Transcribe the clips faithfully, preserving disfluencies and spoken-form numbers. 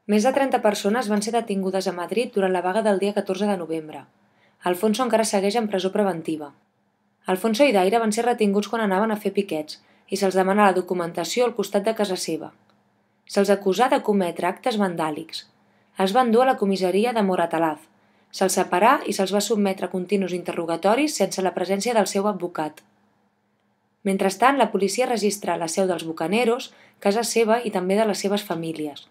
Més de trenta persones van ser detingudes a Madrid durant la vaga del dia catorze de novembre. Alfonso encara segueix en presó preventiva. Alfonso i Daire van ser retinguts quan anaven a fer piquets i se'ls demana la documentació al costat de casa seva. Se'ls acusà de cometre actes vandàlics. Els van dur a la comissaria de Moratalaz. Se'ls separà i se'ls va sotmetre a continus interrogatoris sense la presència del seu advocat. Mentrestant, la policia registra la seu dels bucaneros, casa seva i també de les seves famílies.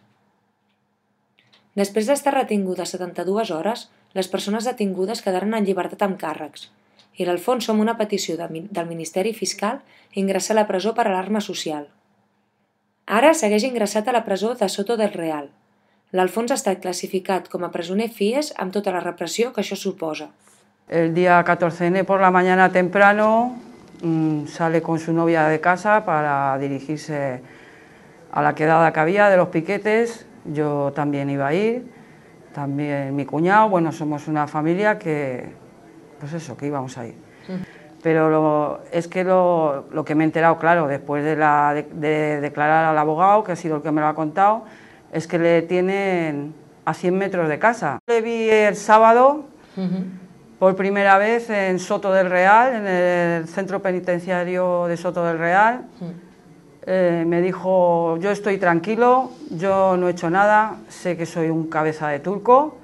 Després d'estar retingudes setanta-dues hores, les persones detingudes quedaren en llibertat amb càrrecs, i l'Alfonso, amb una petició del Ministeri Fiscal, ingressa a la presó per alarma social. Ara segueix ingressat a la presó de Soto del Real. L'Alfonso ha estat classificat com a presoner FIES amb tota la repressió que això suposa. El día catorce ene por la mañana temprano mmm, sale con su novia de casa para dirigirse a la quedada que había de los piquetes. Yo también iba a ir, también mi cuñado, bueno, somos una familia que, pues eso, que íbamos a ir. Pero lo, es que lo, lo que me he enterado, claro, después de, la, de, de declarar al abogado, que ha sido el que me lo ha contado, es que le tienen a cien metros de casa. Le vi el sábado, uh-huh. por primera vez en Soto del Real, en el centro penitenciario de Soto del Real. Uh-huh. Eh, me dijo, yo estoy tranquilo, yo no he hecho nada, sé que soy un cabeza de turco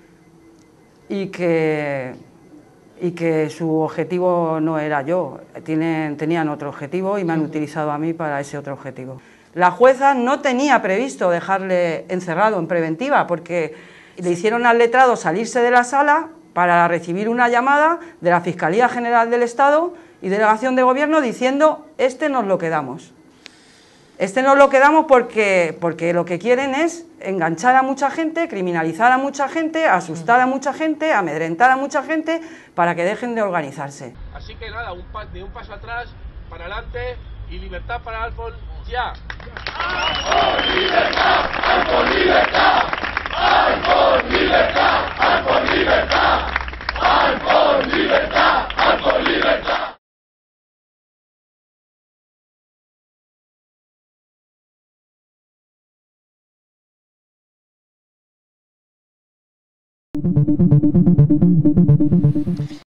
y que, y que su objetivo no era yo, Tienen, tenían otro objetivo y me han utilizado a mí para ese otro objetivo. La jueza no tenía previsto dejarle encerrado en preventiva porque le hicieron al letrado salirse de la sala para recibir una llamada de la Fiscalía General del Estado y Delegación de Gobierno diciendo, este nos lo quedamos. Este no lo quedamos porque, porque lo que quieren es enganchar a mucha gente, criminalizar a mucha gente, asustar a mucha gente, amedrentar a mucha gente para que dejen de organizarse. Así que nada, un pa de un paso atrás, para adelante y libertad para Alfon ya. ¡Alfon libertad! ¡Alfon libertad! ¡Alfon libertad! ¡Alfon libertad! ¡Alfon libertad! ¡Alfon libertad! Thank you.